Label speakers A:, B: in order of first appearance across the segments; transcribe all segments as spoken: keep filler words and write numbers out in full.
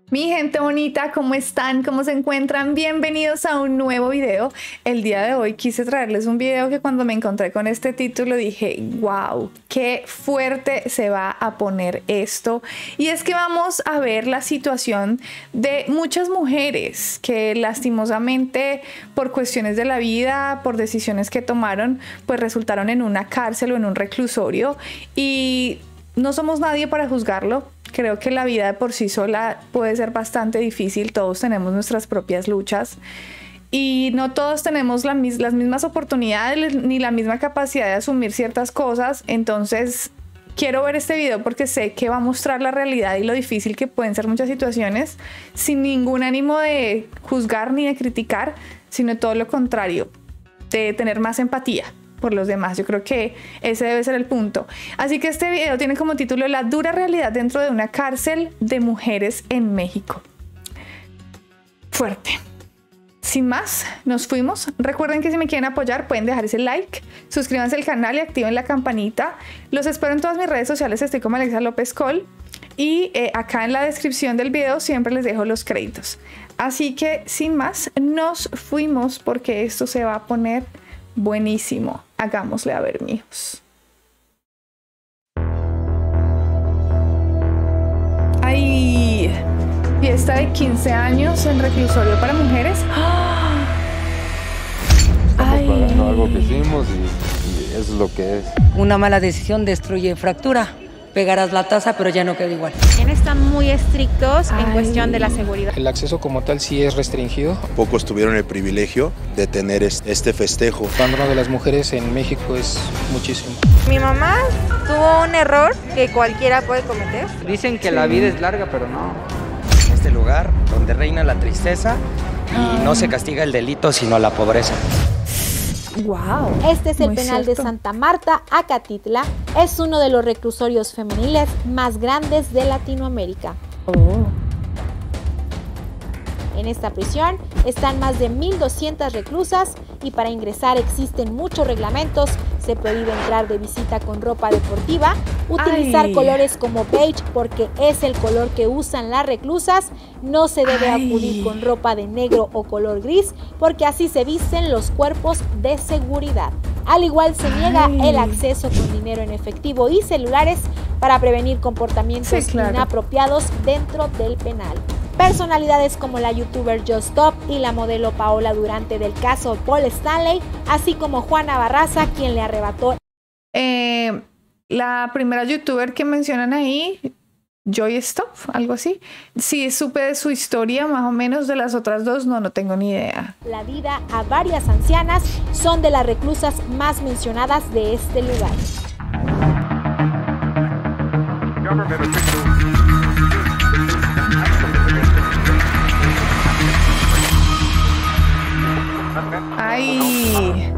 A: Mi gente bonita, ¿cómo están? ¿Cómo se encuentran? Bienvenidos a un nuevo video. El día de hoy quise traerles un video que cuando me encontré con este título dije, wow, qué fuerte se va a poner esto. Y es que vamos a ver la situación de muchas mujeres que lastimosamente por cuestiones de la vida, por decisiones que tomaron, pues resultaron en una cárcel o en un reclusorio. Y no somos nadie para juzgarlo. Creo que la vida de por sí sola puede ser bastante difícil, todos tenemos nuestras propias luchas y no todos tenemos la mis las mismas oportunidades ni la misma capacidad de asumir ciertas cosas. Entonces quiero ver este video porque sé que va a mostrar la realidad y lo difícil que pueden ser muchas situaciones, sin ningún ánimo de juzgar ni de criticar, sino todo lo contrario, de tener más empatía por los demás. Yo creo que ese debe ser el punto. Así que este video tiene como título La dura realidad dentro de una cárcel de mujeres en México. Fuerte. Sin más, nos fuimos. Recuerden que si me quieren apoyar pueden dejar ese like, suscríbanse al canal y activen la campanita. Los espero en todas mis redes sociales, estoy como Alexa López Col y eh, acá en la descripción del video siempre les dejo los créditos. Así que sin más, nos fuimos porque esto se va a poner buenísimo. Hagámosle a ver, mijos. Ay, fiesta de quince años en reclusorio para mujeres. ¡Ah!
B: Estamos pagando algo que hicimos y, y eso es lo que es.
C: Una mala decisión destruye fractura. Pegarás la taza, pero ya no queda igual.
D: Están muy estrictos
A: Ay.
D: en cuestión de la seguridad.
E: El acceso como tal sí es restringido.
F: Pocos tuvieron el privilegio de tener este festejo.
E: El abandono de las mujeres en México es muchísimo.
G: Mi mamá tuvo un error que cualquiera puede cometer.
H: Dicen que sí. La vida es larga, pero no. Este lugar donde reina la tristeza y no se castiga el delito, sino la pobreza.
A: Wow.
I: Este es el
A: Muy
I: penal
A: cierto.
I: de Santa Marta, Acatitla. Es uno de los reclusorios femeniles más grandes de Latinoamérica.
A: Oh.
I: En esta prisión están más de mil doscientas reclusas y para ingresar existen muchos reglamentos. Se prohíbe entrar de visita con ropa deportiva, utilizar
A: Ay.
I: colores como beige porque es el color que usan las reclusas, no se debe
A: Ay.
I: acudir con ropa de negro o color gris porque así se visten los cuerpos de seguridad. Al igual se niega
A: Ay.
I: el acceso con dinero en efectivo y celulares para prevenir comportamientos
A: Sí, claro.
I: inapropiados dentro del penal. Personalidades como la youtuber Just Stop y la modelo Paola Durante del caso Paul Stanley, así como Juana Barraza, quien le arrebató.
A: Eh, la primera youtuber que mencionan ahí, Joy Stop, algo así. Sí, supe de su historia más o menos. De las otras dos no, no tengo ni idea.
I: La vida a varias ancianas, son de las reclusas más mencionadas de este lugar.
A: Ay.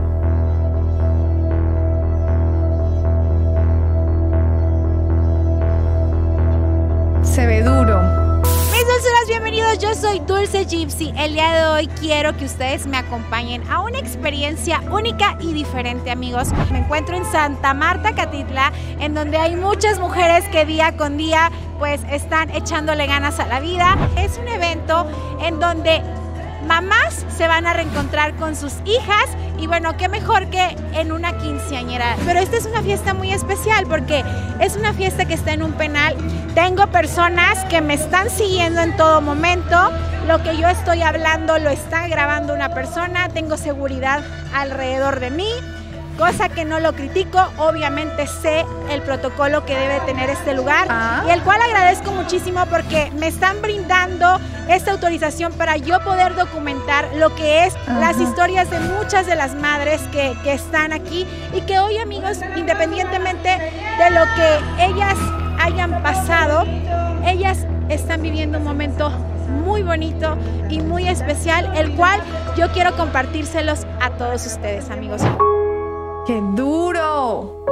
A: Se ve duro.
D: Mis dulzuras, bienvenidos, yo soy Dulce Gypsy. El día de hoy quiero que ustedes me acompañen a una experiencia única y diferente, amigos. Me encuentro en Santa Marta, Acatitla, en donde hay muchas mujeres que día con día pues están echándole ganas a la vida. Es un evento en donde mamás se van a reencontrar con sus hijas y bueno, qué mejor que en una quinceañera. Pero esta es una fiesta muy especial porque es una fiesta que está en un penal. Tengo personas que me están siguiendo en todo momento. Lo que yo estoy hablando lo está grabando una persona. Tengo seguridad alrededor de mí, cosa que no lo critico. Obviamente sé el protocolo que debe tener este lugar
A: Ah.
D: y el cual agradezco muchísimo porque me están brindando esta autorización para yo poder documentar lo que es
A: Ajá.
D: las historias de muchas de las madres que, que están aquí y que hoy, amigos, independientemente de lo que ellas hayan pasado, ellas están viviendo un momento muy bonito y muy especial, el cual yo quiero compartírselos a todos ustedes, amigos.
A: ¡Qué duro!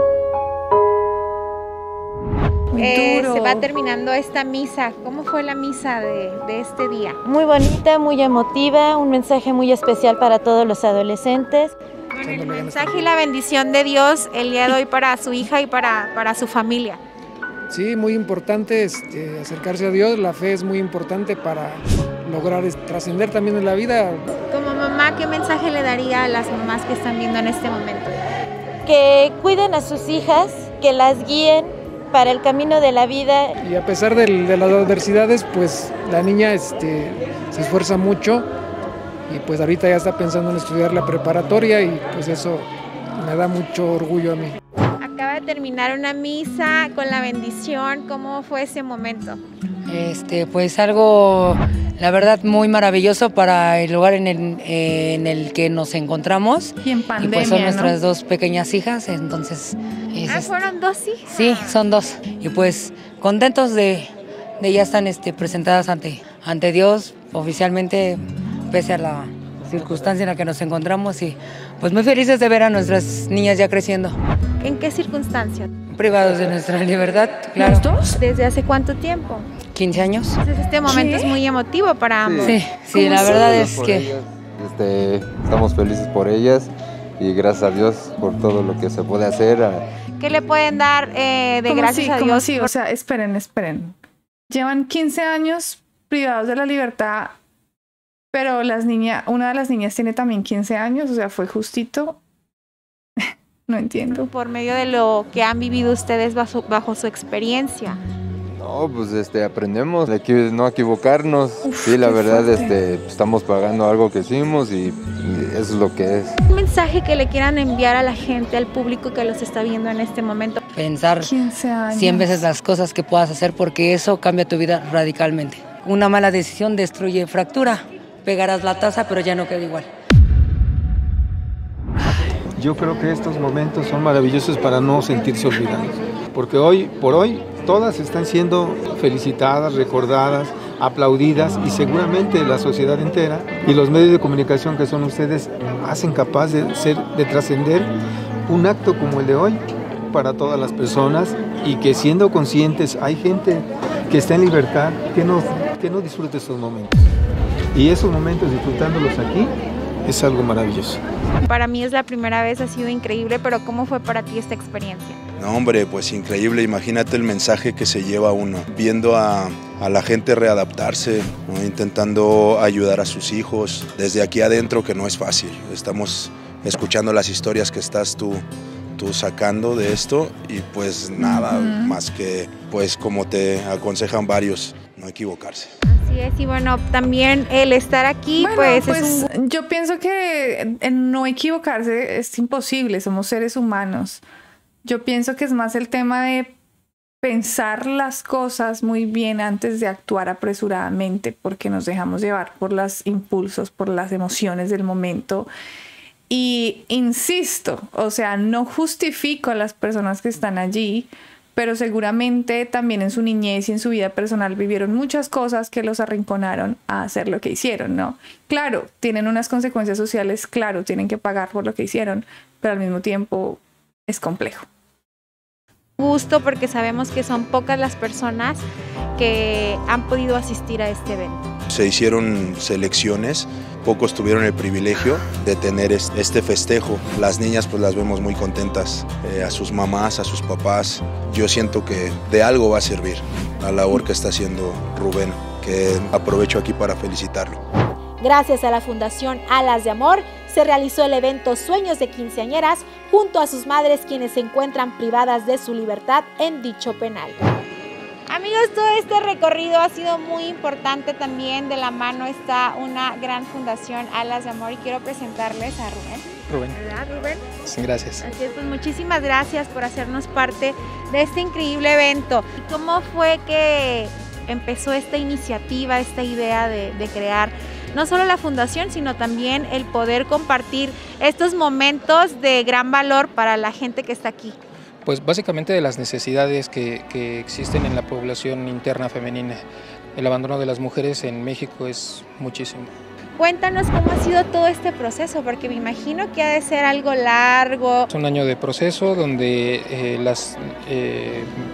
A: Muy
D: Eh,
A: duro.
D: se va terminando esta misa. ¿Cómo fue la misa de, de este día?
J: Muy bonita, muy emotiva, un mensaje muy especial para todos los adolescentes.
D: Bueno, el mensaje y la bendición de Dios el día de hoy para su hija y para, para su familia.
E: Sí, muy importante este, acercarse a Dios. La fe es muy importante para lograr trascender también en la vida.
D: Como mamá, ¿qué mensaje le daría a las mamás que están viendo en este momento?
J: Que cuiden a sus hijas, que las guíen para el camino de la vida.
E: Y a pesar de, de las adversidades, pues la niña este, se esfuerza mucho y pues ahorita ya está pensando en estudiar la preparatoria y pues eso me da mucho orgullo a mí.
D: Acaba de terminar una misa con la bendición. ¿Cómo fue ese momento?
C: Este, pues algo, la verdad, muy maravilloso para el lugar en el, en el que nos encontramos.
A: Y en pandemia,
C: y pues son nuestras
A: ¿no?
C: dos pequeñas hijas, entonces... Es,
D: Ah, ¿fueron dos hijas?
C: Sí, son dos. Y pues contentos de, de ya están este, presentadas ante, ante Dios oficialmente, pese a la circunstancia en la que nos encontramos, y pues muy felices de ver a nuestras niñas ya creciendo.
D: ¿En qué circunstancias?
C: Privados de nuestra libertad, claro.
A: ¿Los dos?
D: ¿Desde hace cuánto tiempo?
C: quince años.
D: Entonces este momento
A: ¿Qué?
D: es muy emotivo para ambos.
C: Sí, sí, la verdad es
B: Por
C: que...
B: ellas, este, estamos felices por ellas y gracias a Dios por todo lo que se puede hacer.
D: ¿Qué le pueden dar eh, de
A: ¿Cómo
D: gracias
A: sí?
D: a
A: ¿Cómo
D: Dios?
A: sí?
D: por-
A: O sea, esperen, esperen. Llevan quince años privados de la libertad, pero las niñas, una de las niñas tiene también quince años, o sea, fue justito. No entiendo.
D: por medio de lo que han vivido ustedes bajo, bajo su experiencia.
B: No, pues este, aprendemos de equi- no equivocarnos.
A: Uf,
B: sí, la
A: qué
B: verdad,
A: fuerte.
B: este, estamos pagando algo que hicimos y, y eso es lo que es.
D: Un mensaje que le quieran enviar a la gente, al público que los está viendo en este momento.
C: Pensar
A: quince años.
C: cien veces las cosas que puedas hacer porque eso cambia tu vida radicalmente. Una mala decisión destruye fractura. Pegarás la taza, pero ya no queda igual.
K: Yo creo que estos momentos son maravillosos para no sentirse olvidados, porque hoy por hoy todas están siendo felicitadas, recordadas, aplaudidas y seguramente la sociedad entera y los medios de comunicación que son ustedes hacen capaz de ser, de trascender un acto como el de hoy para todas las personas y que siendo conscientes hay gente que está en libertad que no, que no disfruta estos momentos y esos momentos disfrutándolos aquí es algo maravilloso.
D: Para mí es la primera vez, ha sido increíble, pero ¿cómo fue para ti esta experiencia?
F: No, hombre, pues increíble. Imagínate el mensaje que se lleva uno, viendo a, a la gente readaptarse, ¿no? Intentando ayudar a sus hijos desde aquí adentro, que no es fácil. Estamos escuchando las historias que estás tú, tú sacando de esto y pues nada, uh-huh. más que pues como te aconsejan varios, no equivocarse.
D: Así es, y bueno, también el estar aquí,
A: bueno,
D: pues,
A: pues
D: es un...
A: yo pienso que en no equivocarse es imposible, somos seres humanos. Yo pienso que es más el tema de pensar las cosas muy bien antes de actuar apresuradamente, porque nos dejamos llevar por los impulsos, por las emociones del momento. Y insisto, o sea, no justifico a las personas que están allí, pero seguramente también en su niñez y en su vida personal vivieron muchas cosas que los arrinconaron a hacer lo que hicieron, ¿no? Claro, tienen unas consecuencias sociales, claro, tienen que pagar por lo que hicieron, pero al mismo tiempo es complejo.
D: Gusto porque sabemos que son pocas las personas que han podido asistir a este evento.
F: Se hicieron selecciones, pocos tuvieron el privilegio de tener este festejo. Las niñas pues las vemos muy contentas, eh, a sus mamás, a sus papás. Yo siento que de algo va a servir la labor que está haciendo Rubén, que aprovecho aquí para felicitarlo.
I: Gracias a la Fundación Alas de Amor, se realizó el evento Sueños de Quinceañeras junto a sus madres, quienes se encuentran privadas de su libertad en dicho penal.
D: Amigos, todo este recorrido ha sido muy importante también. De la mano está una gran fundación, Alas de Amor, y quiero presentarles a Rubén.
E: Rubén.
D: ¿Verdad, Rubén?
E: Sí, gracias.
D: Así es, pues muchísimas gracias por hacernos parte de este increíble evento. ¿Cómo fue que empezó esta iniciativa, esta idea de, de crear no solo la fundación, sino también el poder compartir estos momentos de gran valor para la gente que está aquí?
E: Pues básicamente de las necesidades que, que existen en la población interna femenina. El abandono de las mujeres en México es muchísimo.
D: Cuéntanos cómo ha sido todo este proceso, porque me imagino que ha de ser algo largo.
E: Es un año de proceso donde eh, las, eh,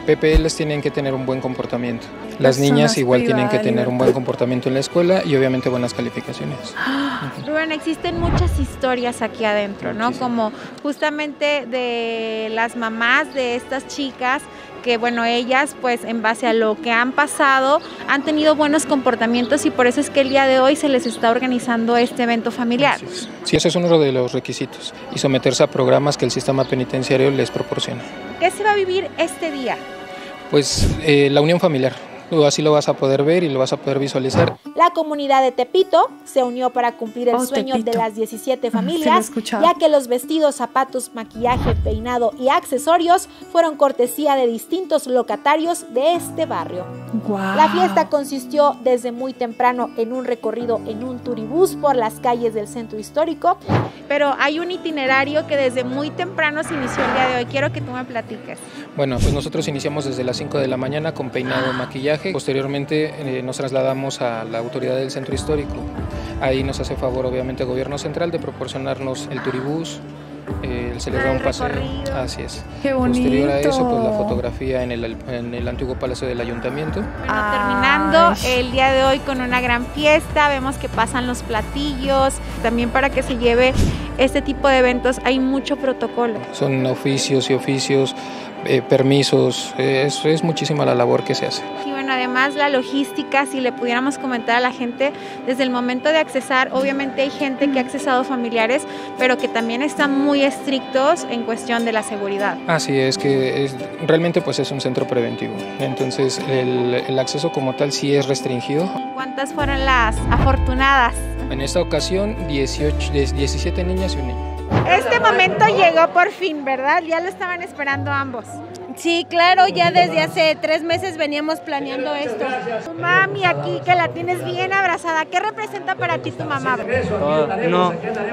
E: P P Ls tienen que tener un buen comportamiento. Las niñas igual tienen que tener un buen comportamiento en la escuela y obviamente buenas calificaciones.
D: Rubén, existen muchas historias aquí adentro, ¿no? Como justamente de las mamás de estas chicas que, bueno, ellas pues en base a lo que han pasado han tenido buenos comportamientos y por eso es que el día de hoy se les está organizando este evento familiar.
E: Sí, ese es uno de los requisitos y someterse a programas que el sistema penitenciario les proporciona.
D: ¿Qué se va a vivir este día?
E: Pues eh, la unión familiar. Tú así lo vas a poder ver y lo vas a poder visualizar.
I: La comunidad de Tepito se unió para cumplir el
A: oh,
I: sueño
A: Tepito.
I: de las diecisiete familias, sí, ya que los vestidos, zapatos, maquillaje, peinado y accesorios fueron cortesía de distintos locatarios de este barrio.
A: Wow.
I: La fiesta consistió desde muy temprano en un recorrido en un turibús por las calles del centro histórico.
D: Pero hay un itinerario que desde muy temprano se inició el día de hoy. Quiero que tú me platiques.
E: Bueno, pues nosotros iniciamos desde las cinco de la mañana con peinado y maquillaje. Posteriormente eh, nos trasladamos a la autoridad del centro histórico. Ahí nos hace favor obviamente el gobierno central de proporcionarnos el turibús, eh, se les da un paseo. Así es.
A: Qué bonito.
E: Posterior a eso, pues la fotografía en el, en el antiguo palacio del ayuntamiento.
D: Bueno, terminando el día de hoy con una gran fiesta, vemos que pasan los platillos, también para que se lleve este tipo de eventos hay mucho protocolo.
E: Son oficios y oficios, eh, permisos, eh, es, es muchísima la labor que se hace.
D: Y bueno, además la logística, si le pudiéramos comentar a la gente, desde el momento de accesar, obviamente hay gente que ha accesado familiares, pero que también están muy estrictos en cuestión de la seguridad.
E: Así es, que es, realmente pues es un centro preventivo, entonces el, el acceso como tal sí es restringido.
D: ¿Cuántas fueron las afortunadas?
E: En esta ocasión dieciocho, diecisiete niñas y un niño.
D: Este momento llegó por fin, ¿verdad? Ya lo estaban esperando ambos.
L: Sí, claro, ya desde hace tres meses veníamos planeando esto.
D: Tu mami aquí, que la tienes bien abrazada, ¿qué representa para ti tu mamá?
M: Todo, no,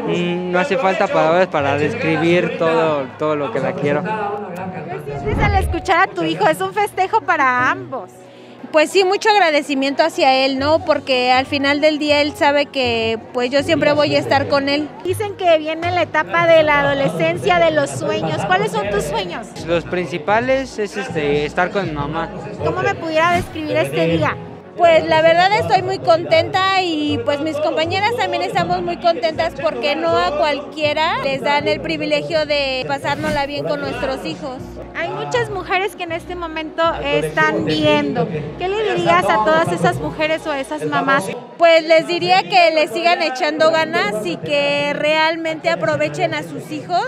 M: no hace falta palabras para describir todo, todo lo que la quiero.
D: ¿Qué sientes al escuchar a tu hijo? Es un festejo para ambos.
L: Pues sí, mucho agradecimiento hacia él, ¿no? Porque al final del día él sabe que pues yo siempre voy a estar con él.
D: Dicen que viene la etapa de la adolescencia, de los sueños. ¿Cuáles son tus sueños?
M: Los principales es este, estar con mi mamá.
D: ¿Cómo me pudiera describir este día?
L: Pues la verdad estoy muy contenta y pues mis compañeras también estamos muy contentas porque no a cualquiera les dan el privilegio de pasárnosla bien con nuestros hijos.
D: Hay muchas mujeres que en este momento están viendo. ¿Qué le dirías a todas esas mujeres o a esas mamás?
L: Pues les diría que les sigan echando ganas y que realmente aprovechen a sus hijos,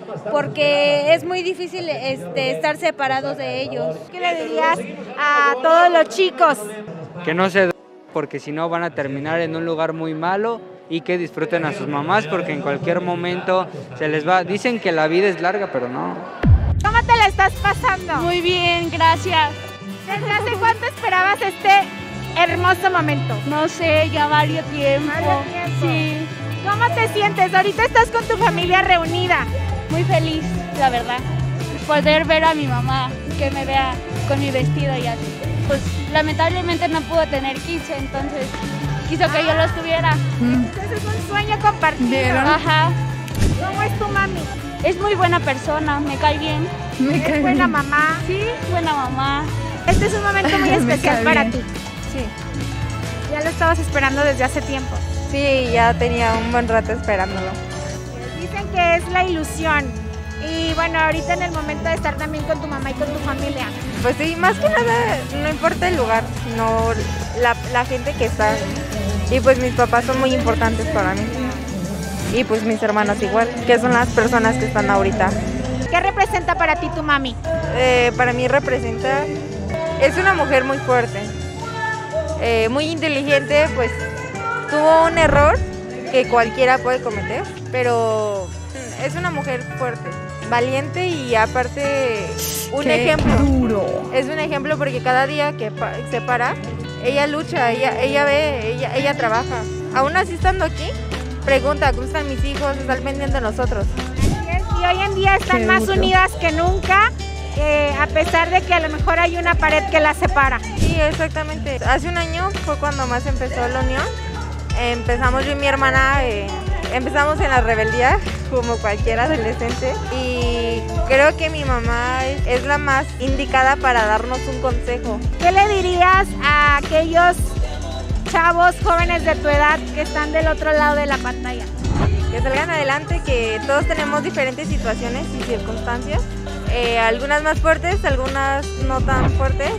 L: porque es muy difícil este, estar separados de ellos.
D: ¿Qué le dirías a todos los chicos?
M: Que no se porque si no van a terminar en un lugar muy malo y que disfruten a sus mamás porque en cualquier momento se les va. Dicen que la vida es larga, pero no.
D: ¿Cómo te la estás pasando?
L: Muy bien, gracias.
D: ¿Desde hace cuánto esperabas este hermoso momento?
L: No sé, ya varios tiempo.
D: ¿Varios tiempo?
L: Sí.
D: ¿Cómo te sientes? Ahorita estás con tu familia reunida.
L: Muy feliz, la verdad. Poder ver a mi mamá, que me vea con mi vestido y así. Pues lamentablemente no pudo tener quince, entonces quiso que yo los tuviera.
D: Entonces es un sueño compartido.
L: Ajá.
D: ¿Cómo es tu mami?
L: Es muy buena persona, me cae bien.
A: Me cae
D: buena
A: bien.
D: mamá.
L: Sí, buena mamá.
D: Este es un momento muy especial para
A: bien.
D: ti.
L: Sí.
D: Ya lo estabas esperando desde hace tiempo.
G: Sí, ya tenía un buen rato esperándolo.
D: Dicen que es la ilusión. Y bueno, ahorita en el momento de estar también con tu mamá y con tu familia.
G: Pues sí, más que nada, no importa el lugar, sino la, la gente que está. Y pues mis papás son muy importantes para mí. Y pues mis hermanos igual, que son las personas que están ahorita.
D: ¿Qué representa para ti tu mami?
G: Eh, para mí representa, es una mujer muy fuerte, eh, muy inteligente, pues tuvo un error que cualquiera puede cometer, pero es una mujer fuerte, valiente y aparte un
A: Qué
G: ejemplo.
A: Duro.
G: Es un ejemplo porque cada día que se para, ella lucha, ella, ella ve, ella, ella trabaja. Aún así estando aquí, pregunta cómo están mis hijos, están pendientes de nosotros.
D: Y hoy en día están
A: Qué
D: más
A: duro.
D: unidas que nunca, eh, a pesar de que a lo mejor hay una pared que las separa.
G: Sí, exactamente. Hace un año fue cuando más empezó la unión. Empezamos yo y mi hermana eh, empezamos en la rebeldía, como cualquier adolescente, y creo que mi mamá es la más indicada para darnos un consejo.
D: ¿Qué le dirías a aquellos chavos jóvenes de tu edad que están del otro lado de la pantalla?
G: Que salgan adelante, que todos tenemos diferentes situaciones y circunstancias, eh, algunas más fuertes, algunas no tan fuertes,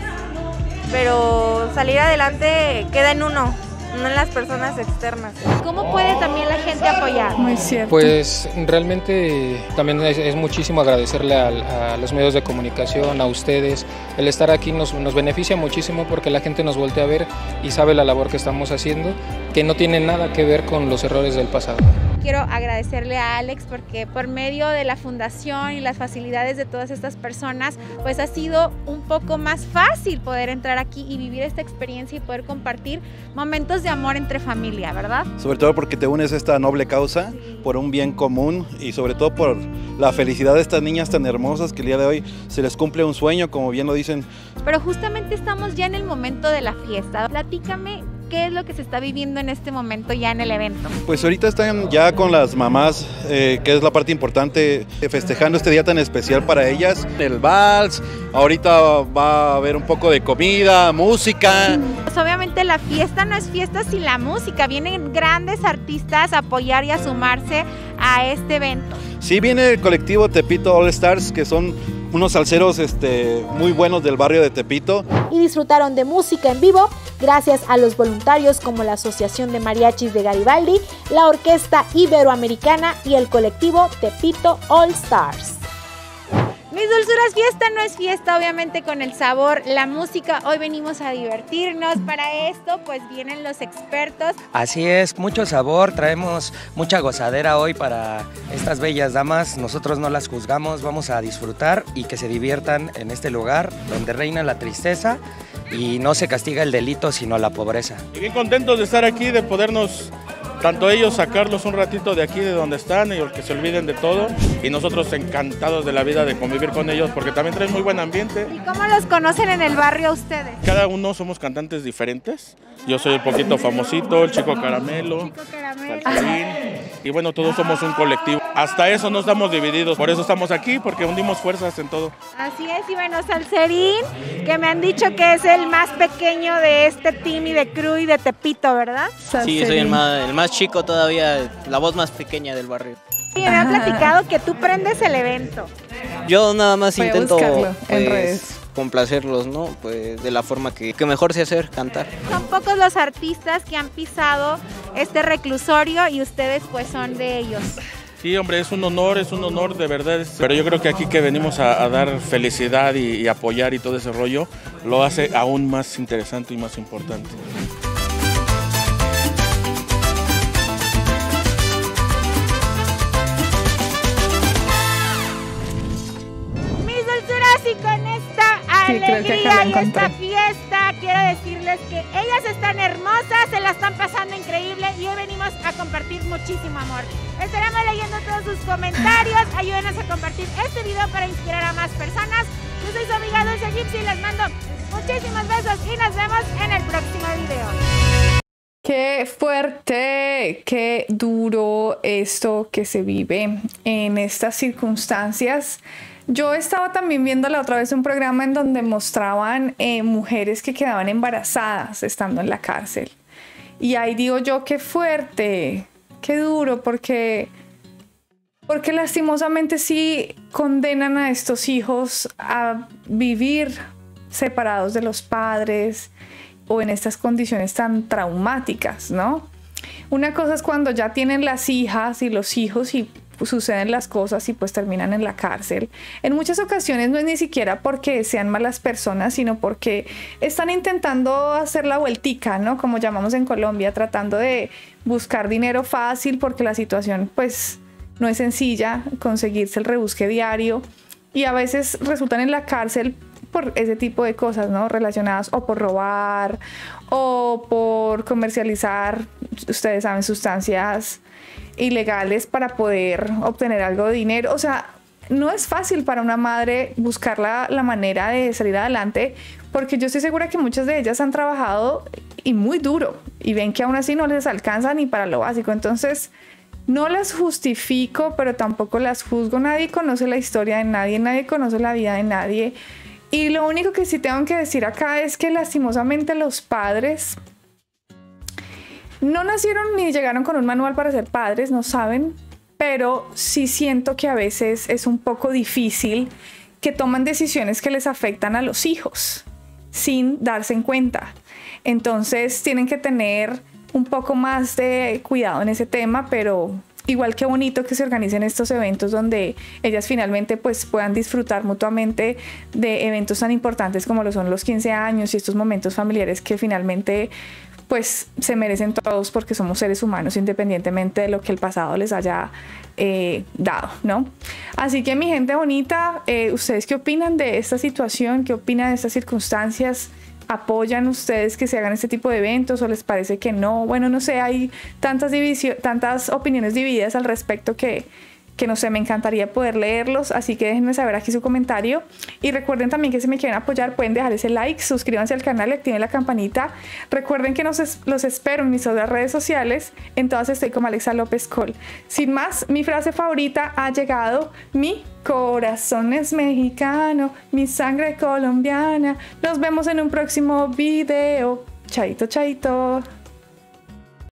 G: pero salir adelante queda en uno, no en las personas externas.
D: ¿Cómo puede también la gente apoyar?
A: Muy cierto.
N: Pues realmente también es, es muchísimo agradecerle a, a los medios de comunicación, a ustedes. El estar aquí nos, nos beneficia muchísimo porque la gente nos voltea a ver y sabe la labor que estamos haciendo, que no tiene nada que ver con los errores del pasado.
D: Quiero agradecerle a Alex porque por medio de la fundación y las facilidades de todas estas personas, pues ha sido un poco más fácil poder entrar aquí y vivir esta experiencia y poder compartir momentos de amor entre familia, ¿verdad?
O: Sobre todo porque te unes a esta noble causa por un bien común y sobre todo por la felicidad de estas niñas tan hermosas que el día de hoy se les cumple un sueño, como bien lo dicen.
D: Pero justamente estamos ya en el momento de la fiesta. Platícame. ¿Qué es lo que se está viviendo en este momento ya en el evento?
O: Pues ahorita están ya con las mamás, eh, que es la parte importante, festejando este día tan especial para ellas. El vals, ahorita va a haber un poco de comida, música.
D: Pues obviamente la fiesta no es fiesta sin la música, vienen grandes artistas a apoyar y a sumarse a este evento.
O: Sí, viene el colectivo Tepito All Stars, que son unos salseros este, muy buenos del barrio de Tepito.
I: Y disfrutaron de música en vivo gracias a los voluntarios como la Asociación de Mariachis de Garibaldi, la Orquesta Iberoamericana y el colectivo Tepito All Stars.
D: Mis dulzuras, fiesta no es fiesta, obviamente con el sabor, la música. Hoy venimos a divertirnos. Para esto, pues vienen los expertos.
H: Así es, mucho sabor, traemos mucha gozadera hoy para estas bellas damas. Nosotros no las juzgamos, vamos a disfrutar y que se diviertan en este lugar donde reina la tristeza y no se castiga el delito, sino la pobreza.
P: Y bien contentos de estar aquí, de podernos, tanto ellos sacarlos un ratito de aquí, de donde están, y que se olviden de todo. Y nosotros encantados de la vida de convivir con ellos, porque también traen muy buen ambiente.
D: ¿Y cómo los conocen en el barrio ustedes?
P: Cada uno somos cantantes diferentes. Yo soy el poquito famosito, el Chico Caramelo,
D: Chico Caramelo.
P: Salserín, y bueno, todos somos un colectivo. Hasta eso no estamos divididos, por eso estamos aquí, porque unimos fuerzas en todo.
D: Así es, y bueno, Salserín, que me han dicho que es el más pequeño de este team y de crew y de Tepito, ¿verdad?
Q: Sí, soy el más, el más chico todavía, la voz más pequeña del barrio.
D: Y me han platicado que tú prendes el evento.
Q: Yo nada más
D: Voy a
Q: intento
D: buscarlo en
Q: pues,
D: redes.
Q: complacerlos, ¿no? Pues de la forma que, que mejor sé hacer, cantar.
D: Son pocos los artistas que han pisado este reclusorio y ustedes pues son de ellos.
P: Sí, hombre, es un honor, es un honor de verdad. Pero yo creo que aquí que venimos a, a dar felicidad y, y apoyar y todo ese rollo, lo hace aún más interesante y más importante.
D: Y con esta alegría y esta fiesta quiero decirles que ellas están hermosas, se la están pasando increíble y hoy venimos a compartir muchísimo amor. Estaremos leyendo todos sus comentarios, ayúdenos a compartir este video para inspirar a más personas. Yo soy su amiga Dulce Gypsy, les mando muchísimos besos y nos vemos en el próximo video.
A: Qué fuerte, qué duro esto que se vive en estas circunstancias. Yo estaba también viendo la otra vez un programa en donde mostraban eh, mujeres que quedaban embarazadas estando en la cárcel. Y ahí digo yo, qué fuerte, qué duro, porque, porque lastimosamente sí condenan a estos hijos a vivir separados de los padres o en estas condiciones tan traumáticas, ¿no? Una cosa es cuando ya tienen las hijas y los hijos y suceden las cosas y pues terminan en la cárcel. En muchas ocasiones no es ni siquiera porque sean malas personas, sino porque están intentando hacer la vueltica, ¿no? Como llamamos en Colombia, tratando de buscar dinero fácil porque la situación pues no es sencilla, conseguirse el rebusque diario y a veces resultan en la cárcel por ese tipo de cosas, ¿no? Relacionadas o por robar o por comercializar, ustedes saben, sustancias ilegales para poder obtener algo de dinero. O sea, no es fácil para una madre buscar la, la manera de salir adelante, porque yo estoy segura que muchas de ellas han trabajado y muy duro y ven que aún así no les alcanza ni para lo básico. Entonces No las justifico, pero tampoco las juzgo. Nadie conoce la historia de nadie, nadie conoce la vida de nadie. Y lo único que sí tengo que decir acá es que lastimosamente los padres no nacieron ni llegaron con un manual para ser padres, no saben, pero sí siento que a veces es un poco difícil que toman decisiones que les afectan a los hijos sin darse en cuenta. Entonces tienen que tener un poco más de cuidado en ese tema, pero igual que bonito que se organicen estos eventos donde ellas finalmente pues puedan disfrutar mutuamente de eventos tan importantes como lo son los quince años y estos momentos familiares que finalmente pues se merecen todos porque somos seres humanos independientemente de lo que el pasado les haya eh, dado, ¿no? Así que mi gente bonita, eh, ¿ustedes qué opinan de esta situación? ¿Qué opinan de estas circunstancias? ¿Apoyan ustedes que se hagan este tipo de eventos o les parece que no? Bueno, no sé, hay tantas, tantas opiniones divididas al respecto que, que no sé, me encantaría poder leerlos, así que déjenme saber aquí su comentario. Y recuerden también que si me quieren apoyar pueden dejar ese like, suscríbanse al canal y activen la campanita. Recuerden que nos es, los espero en mis otras redes sociales, en todas estoy como Alexa López Col. Sin más, mi frase favorita ha llegado: mi corazón es mexicano, mi sangre colombiana. Nos vemos en un próximo video. Chaito, chaito.